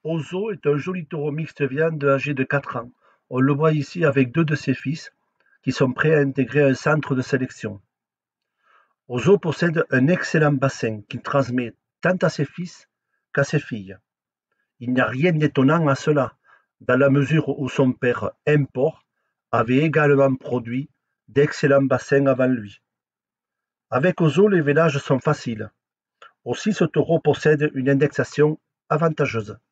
Ozo est un joli taureau mixte viande âgé de 4 ans. On le voit ici avec deux de ses fils qui sont prêts à intégrer un centre de sélection. Ozo possède un excellent bassin qu'il transmet tant à ses fils qu'à ses filles. Il n'y a rien d'étonnant à cela, dans la mesure où son père Import avait également produit d'excellents bassins avant lui. Avec Ozo, les vélages sont faciles. Aussi ce taureau possède une indexation avantageuse.